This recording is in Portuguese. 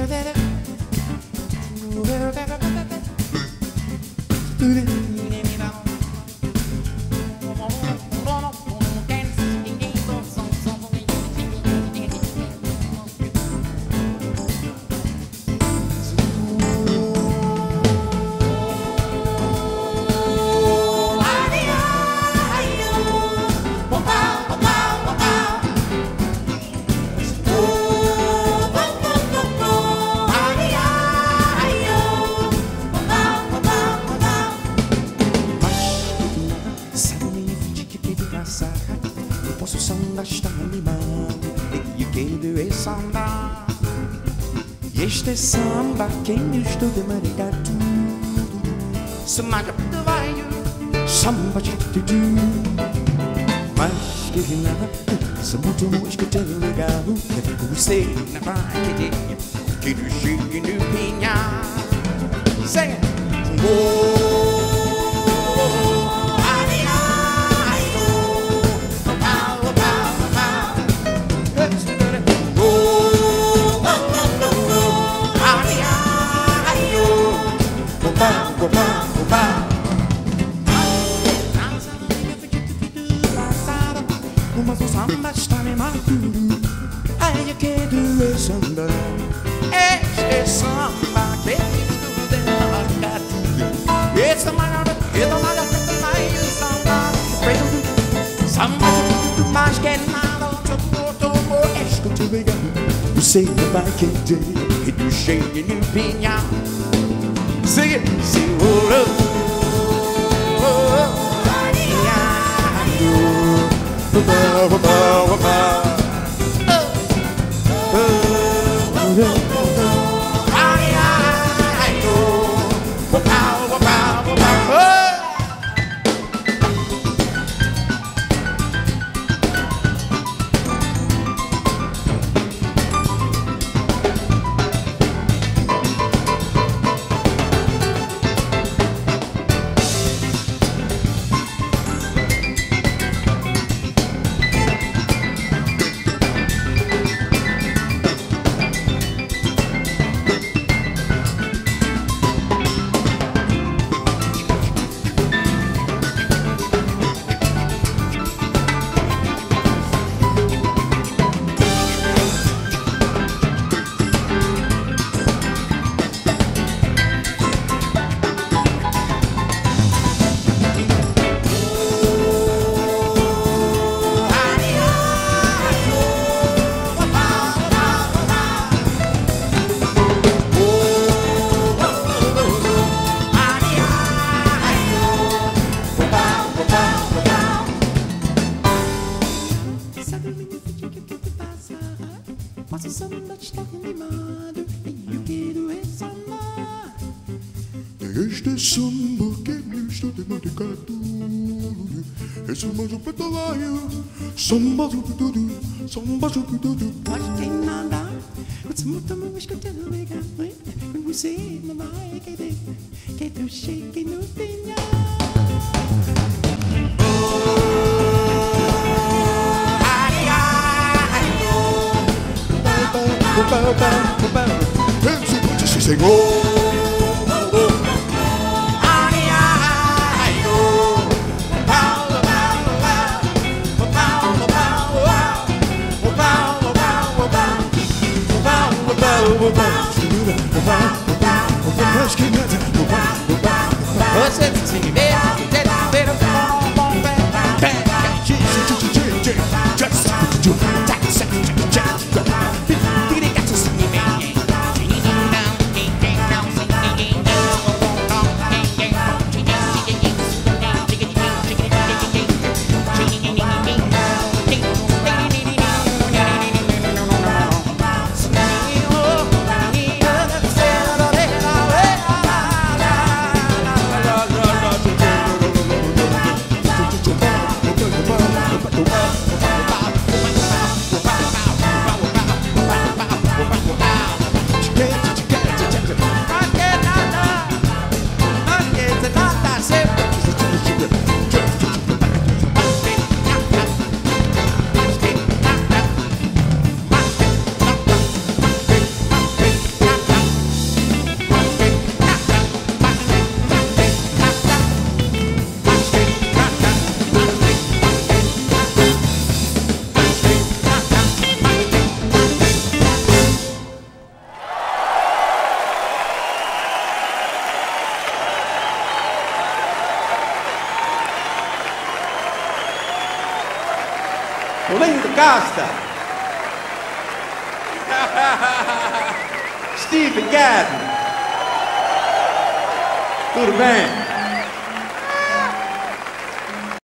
Este samba, quem estou de marigatu, samba do bairro, samba de tudo. Mas que nada, se muito música te legal, você na vai que do chegue no pinha. Sing it. Mas o samba está me matando. Ai, que do samba. Este samba que estuda na gato. Esse malhado, mais samba. Samba mais que nada. Escute legal. Você vai querer e do cheio de pinha. Sing it, sing it. Este samba que me estou de maricatu. Esse mais um petalaio. Samba do tudo, samba do tudo. Mas tem nada. What's muito mais que te liga? Você não vai querer que tu chegue no final. Esse senhor. Paulinho da Costa. Steve Gadd. Tudo bem?